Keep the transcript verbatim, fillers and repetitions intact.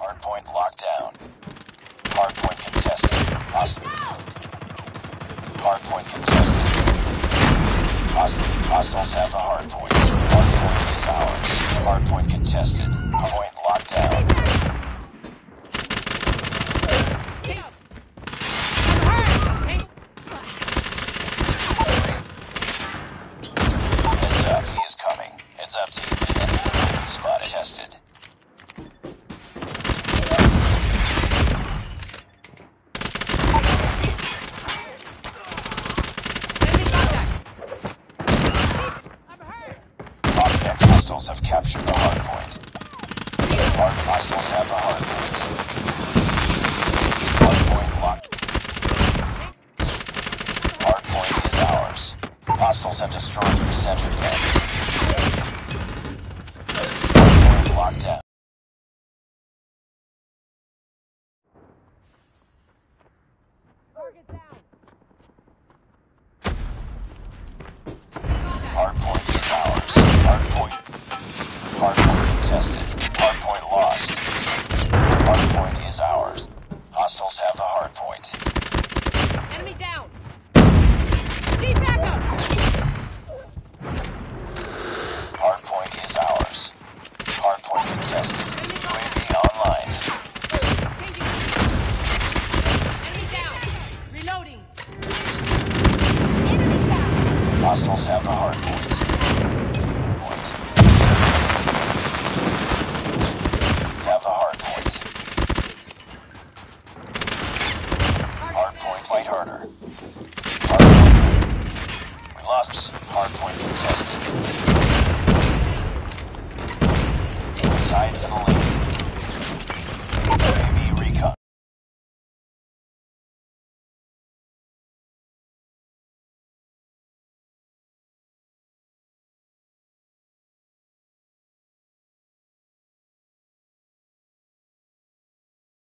Hardpoint locked down. Hardpoint contested. Hostile. Hardpoint contested. Hostile. Hostiles have the hardpoint. Hardpoint is ours. Hardpoint contested. Point locked down. Heads up, he is coming. Heads up, team. Spot tested. Hostiles have captured the hardpoint. Hard hostiles have the hardpoint. Hardpoint locked. Hardpoint is ours. Hostiles have destroyed your sentry gun. Hardpoint locked down. Target down. Hardpoint is ours. Hardpoint. Hardpoint contested. Hardpoint lost. Hardpoint is ours. Hostiles have the hardpoint. Enemy down. Need backup. Hardpoint is ours. Hardpoint contested. U A V online. Enemy down. Reloading. Enemy down. Hostiles have the hardpoint. Point. Have the hardpoint. Hardpoint fight harder. Hardpoint. We lost. Hardpoint contested. We tied for the lead.